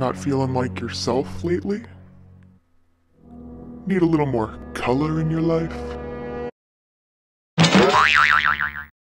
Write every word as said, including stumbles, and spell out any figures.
Not feeling like yourself lately? Need a little more color in your life?